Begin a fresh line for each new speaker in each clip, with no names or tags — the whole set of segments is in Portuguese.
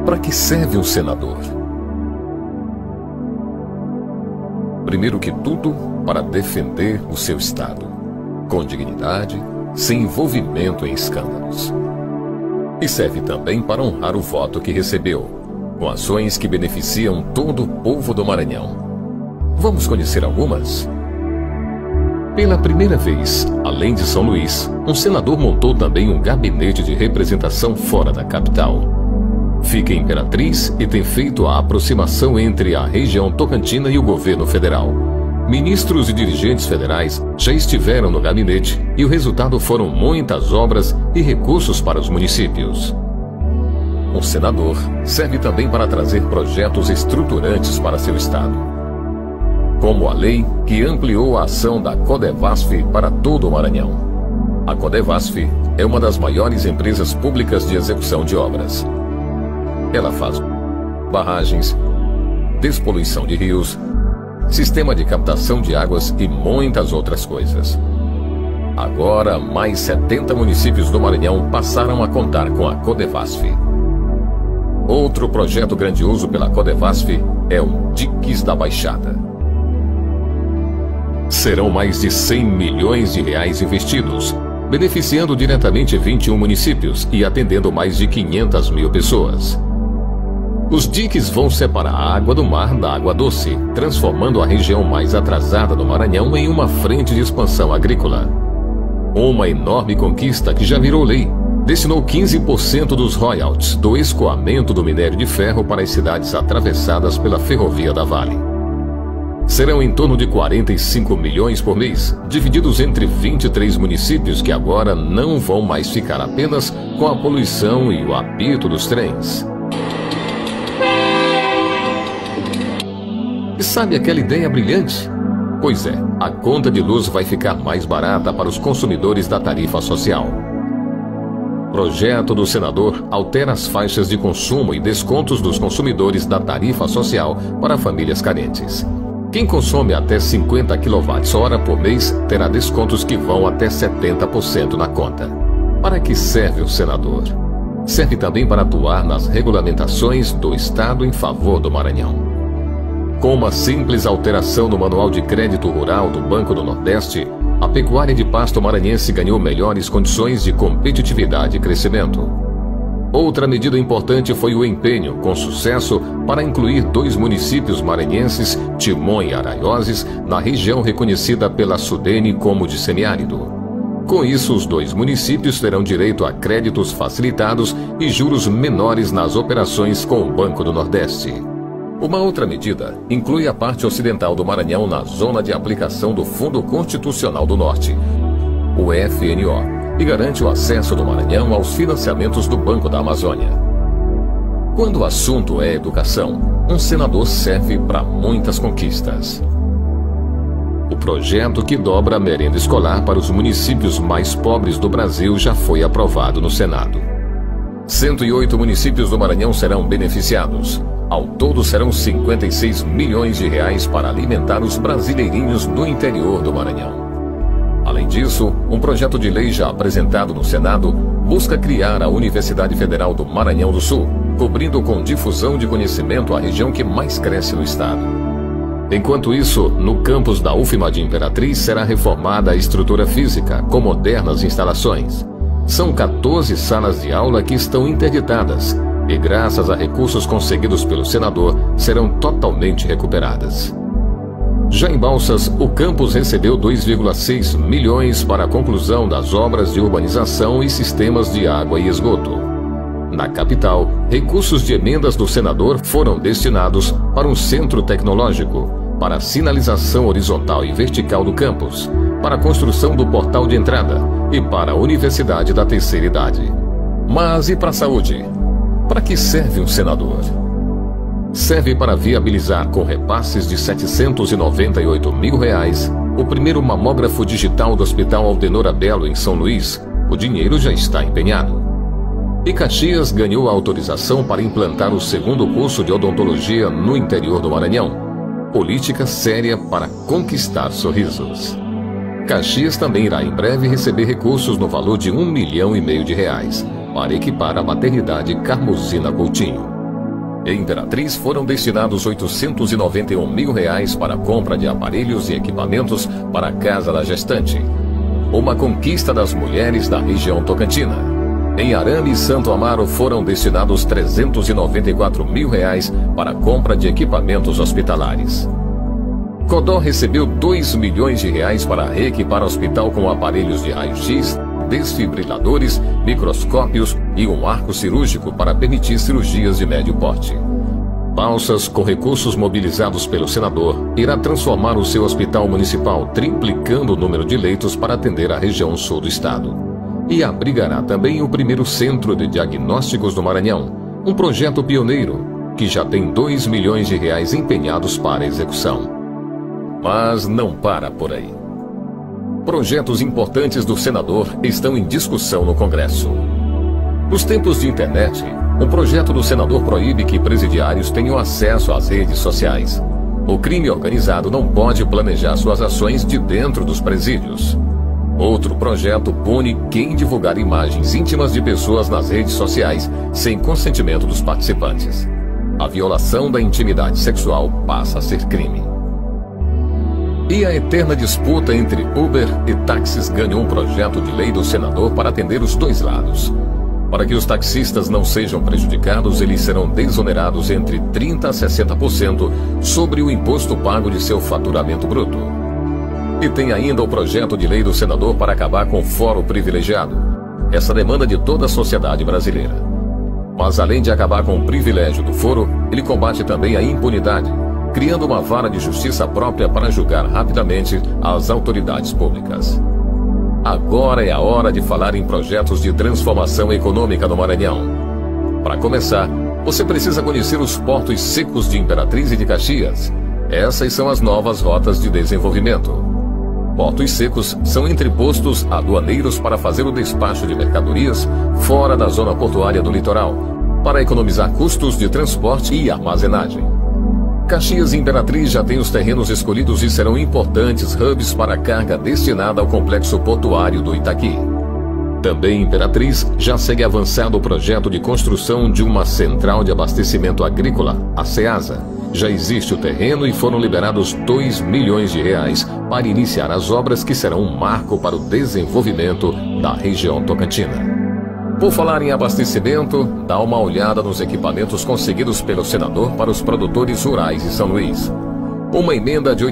Para que serve um senador? Primeiro que tudo, para defender o seu Estado, com dignidade, sem envolvimento em escândalos. E serve também para honrar o voto que recebeu, com ações que beneficiam todo o povo do Maranhão. Vamos conhecer algumas? Pela primeira vez, além de São Luís, um senador montou também um gabinete de representação fora da capital. Fica em Imperatriz e tem feito a aproximação entre a região tocantina e o governo federal. Ministros e dirigentes federais já estiveram no gabinete e o resultado foram muitas obras e recursos para os municípios. Um senador serve também para trazer projetos estruturantes para seu estado, como a lei que ampliou a ação da Codevasf para todo o Maranhão. A Codevasf é uma das maiores empresas públicas de execução de obras. Ela faz barragens, despoluição de rios, sistema de captação de águas e muitas outras coisas. Agora, mais 70 municípios do Maranhão passaram a contar com a Codevasf. Outro projeto grandioso pela Codevasf é o Diques da Baixada. Serão mais de 100 milhões de reais investidos, beneficiando diretamente 21 municípios e atendendo mais de 500 mil pessoas. Os diques vão separar a água do mar da água doce, transformando a região mais atrasada do Maranhão em uma frente de expansão agrícola. Uma enorme conquista que já virou lei. Destinou 15% dos royalties do escoamento do minério de ferro para as cidades atravessadas pela ferrovia da Vale. Serão em torno de 45 milhões por mês, divididos entre 23 municípios que agora não vão mais ficar apenas com a poluição e o apito dos trens. E sabe aquela ideia brilhante? Pois é, a conta de luz vai ficar mais barata para os consumidores da tarifa social. Projeto do senador altera as faixas de consumo e descontos dos consumidores da tarifa social para famílias carentes. Quem consome até 50 kWh por mês terá descontos que vão até 70% na conta. Para que serve o senador? Serve também para atuar nas regulamentações do Estado em favor do Maranhão. Com uma simples alteração no Manual de Crédito Rural do Banco do Nordeste, a pecuária de pasto maranhense ganhou melhores condições de competitividade e crescimento. Outra medida importante foi o empenho, com sucesso, para incluir 2 municípios maranhenses, Timon e Araioses, na região reconhecida pela Sudene como de semiárido. Com isso, os 2 municípios terão direito a créditos facilitados e juros menores nas operações com o Banco do Nordeste. Uma outra medida inclui a parte ocidental do Maranhão na zona de aplicação do Fundo Constitucional do Norte, o FNO, e garante o acesso do Maranhão aos financiamentos do Banco da Amazônia. Quando o assunto é educação, um senador serve para muitas conquistas. O projeto que dobra a merenda escolar para os municípios mais pobres do Brasil já foi aprovado no Senado. 108 municípios do Maranhão serão beneficiados. Ao todo serão 56 milhões de reais para alimentar os brasileirinhos do interior do Maranhão. Além disso, um projeto de lei já apresentado no Senado busca criar a Universidade Federal do Maranhão do Sul, cobrindo com difusão de conhecimento a região que mais cresce no estado. Enquanto isso, no campus da UFMA de Imperatriz será reformada a estrutura física, com modernas instalações. São 14 salas de aula que estão interditadas e, graças a recursos conseguidos pelo senador, serão totalmente recuperadas. Já em Balsas, o campus recebeu 2,6 milhões para a conclusão das obras de urbanização e sistemas de água e esgoto. Na capital, recursos de emendas do senador foram destinados para um centro tecnológico, para a sinalização horizontal e vertical do campus, para a construção do portal de entrada e para a Universidade da Terceira Idade. Mas e para a saúde? Para que serve um senador? Serve para viabilizar, com repasses de R$ 798 mil, o primeiro mamógrafo digital do Hospital Aldenor Abelo, em São Luís. O dinheiro já está empenhado. E Caxias ganhou a autorização para implantar o 2º curso de odontologia no interior do Maranhão. Política séria para conquistar sorrisos. Caxias também irá em breve receber recursos no valor de R$ 1,5 milhão para equipar a maternidade Carmozina Coutinho. Em Imperatriz foram destinados R$ 891 mil para a compra de aparelhos e equipamentos para a casa da gestante. Uma conquista das mulheres da região tocantina. Em Arame e Santo Amaro foram destinados R$ 394 mil para a compra de equipamentos hospitalares. Codó recebeu R$ 2 milhões para reequipar o hospital com aparelhos de raio-x, desfibriladores, microscópios e um arco cirúrgico para permitir cirurgias de médio porte. Balsas, com recursos mobilizados pelo senador, irá transformar o seu hospital municipal, triplicando o número de leitos para atender a região sul do estado. E abrigará também o primeiro centro de diagnósticos do Maranhão, um projeto pioneiro que já tem R$ 2 milhões empenhados para a execução. Mas não para por aí. Projetos importantes do senador estão em discussão no Congresso. Nos tempos de internet, um projeto do senador proíbe que presidiários tenham acesso às redes sociais. O crime organizado não pode planejar suas ações de dentro dos presídios. Outro projeto pune quem divulgar imagens íntimas de pessoas nas redes sociais sem consentimento dos participantes. A violação da intimidade sexual passa a ser crime. E a eterna disputa entre Uber e táxis ganhou um projeto de lei do senador para atender os dois lados. Para que os taxistas não sejam prejudicados, eles serão desonerados entre 30% a 60% sobre o imposto pago de seu faturamento bruto. E tem ainda o projeto de lei do senador para acabar com o foro privilegiado. Essa demanda de toda a sociedade brasileira. Mas além de acabar com o privilégio do foro, ele combate também a impunidade, criando uma vara de justiça própria para julgar rapidamente as autoridades públicas. Agora é a hora de falar em projetos de transformação econômica no Maranhão. Para começar, você precisa conhecer os portos secos de Imperatriz e de Caxias. Essas são as novas rotas de desenvolvimento. Portos secos são entrepostos aduaneiros para fazer o despacho de mercadorias fora da zona portuária do litoral, para economizar custos de transporte e armazenagem. Caxias e Imperatriz já têm os terrenos escolhidos e serão importantes hubs para a carga destinada ao complexo portuário do Itaqui. Também Imperatriz já segue avançado o projeto de construção de uma central de abastecimento agrícola, a CEASA. Já existe o terreno e foram liberados R$ 2 milhões para iniciar as obras que serão um marco para o desenvolvimento da região tocantina. Por falar em abastecimento, dá uma olhada nos equipamentos conseguidos pelo senador para os produtores rurais de São Luís. Uma emenda de R$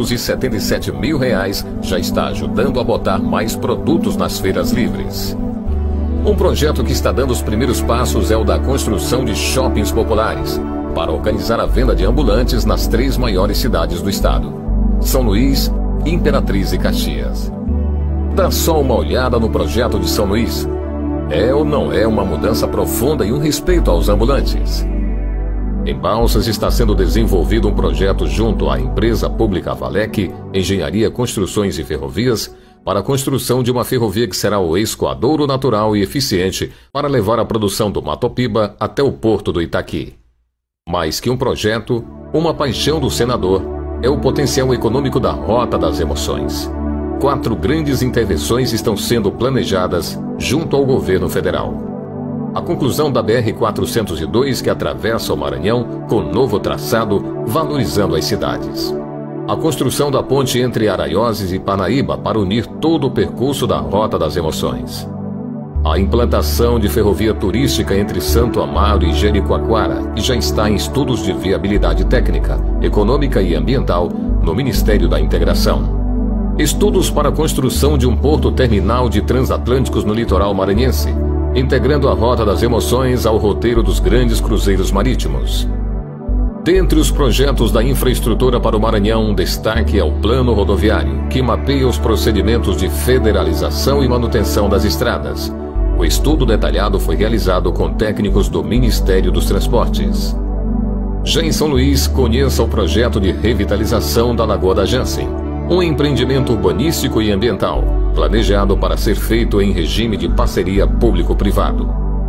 877 mil já está ajudando a botar mais produtos nas feiras livres. Um projeto que está dando os primeiros passos é o da construção de shoppings populares, para organizar a venda de ambulantes nas 3 maiores cidades do estado: São Luís, Imperatriz e Caxias. Dá só uma olhada no projeto de São Luís. É ou não é uma mudança profunda e um respeito aos ambulantes? Em Balsas está sendo desenvolvido um projeto junto à empresa pública Valec, Engenharia, Construções e Ferrovias, para a construção de uma ferrovia que será o escoadouro natural e eficiente para levar a produção do Matopiba até o porto do Itaqui. Mais que um projeto, uma paixão do senador é o potencial econômico da Rota das Emoções. 4 grandes intervenções estão sendo planejadas junto ao governo federal. A conclusão da BR-402, que atravessa o Maranhão com novo traçado, valorizando as cidades. A construção da ponte entre Araioses e Parnaíba para unir todo o percurso da Rota das Emoções. A implantação de ferrovia turística entre Santo Amaro e Jericoacoara, que já está em estudos de viabilidade técnica, econômica e ambiental no Ministério da Integração. Estudos para a construção de um porto terminal de transatlânticos no litoral maranhense, integrando a Rota das Emoções ao roteiro dos grandes cruzeiros marítimos. Dentre os projetos da infraestrutura para o Maranhão, um destaque é o Plano Rodoviário, que mapeia os procedimentos de federalização e manutenção das estradas. O estudo detalhado foi realizado com técnicos do Ministério dos Transportes. Já em São Luís, conheça o projeto de revitalização da Lagoa da Jansen, um empreendimento urbanístico e ambiental, planejado para ser feito em regime de parceria público-privado.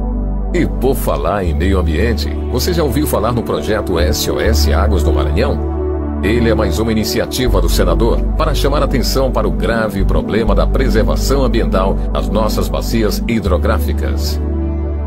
E por falar em meio ambiente, você já ouviu falar no projeto SOS Águas do Maranhão? Ele é mais uma iniciativa do senador para chamar atenção para o grave problema da preservação ambiental nas nossas bacias hidrográficas.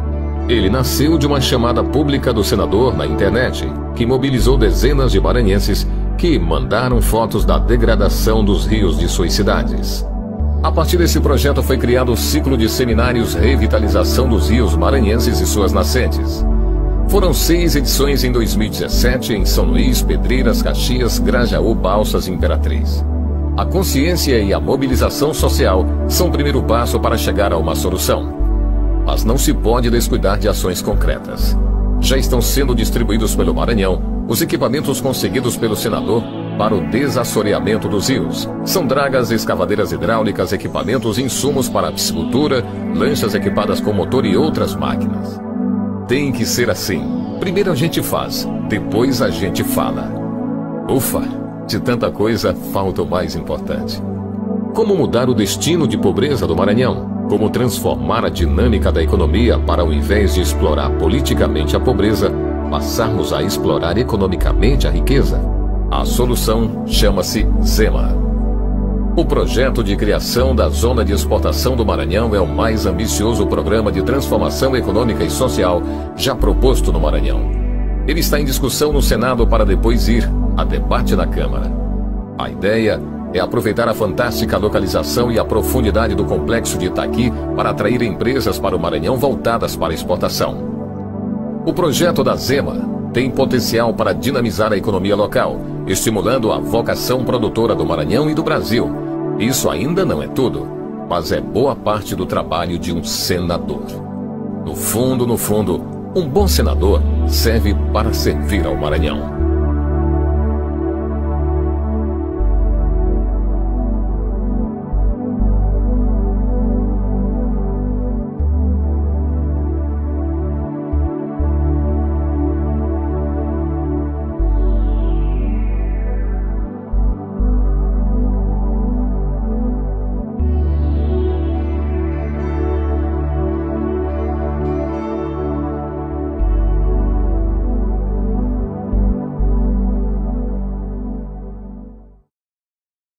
Ele nasceu de uma chamada pública do senador na internet, que mobilizou dezenas de maranhenses que mandaram fotos da degradação dos rios de suas cidades. A partir desse projeto foi criado o ciclo de seminários Revitalização dos Rios Maranhenses e Suas Nascentes. Foram 6 edições em 2017 em São Luís, Pedreiras, Caxias, Grajaú, Balsas e Imperatriz. A consciência e a mobilização social são o primeiro passo para chegar a uma solução. Mas não se pode descuidar de ações concretas. Já estão sendo distribuídos pelo Maranhão os equipamentos conseguidos pelo senador para o desassoreamento dos rios. São dragas, escavadeiras hidráulicas, equipamentos e insumos para a piscicultura, lanchas equipadas com motor e outras máquinas. Tem que ser assim. Primeiro a gente faz, depois a gente fala. Ufa, de tanta coisa falta o mais importante. Como mudar o destino de pobreza do Maranhão? Como transformar a dinâmica da economia para, ao invés de explorar politicamente a pobreza, passarmos a explorar economicamente a riqueza? A solução chama-se ZEMA. O projeto de criação da Zona de Exportação do Maranhão é o mais ambicioso programa de transformação econômica e social já proposto no Maranhão. Ele está em discussão no Senado para depois ir a debate na Câmara. A ideia é aproveitar a fantástica localização e a profundidade do complexo de Itaqui para atrair empresas para o Maranhão voltadas para a exportação. O projeto da ZEMA tem potencial para dinamizar a economia local, estimulando a vocação produtora do Maranhão e do Brasil. Isso ainda não é tudo, mas é boa parte do trabalho de um senador. No fundo, um bom senador serve para servir ao Maranhão.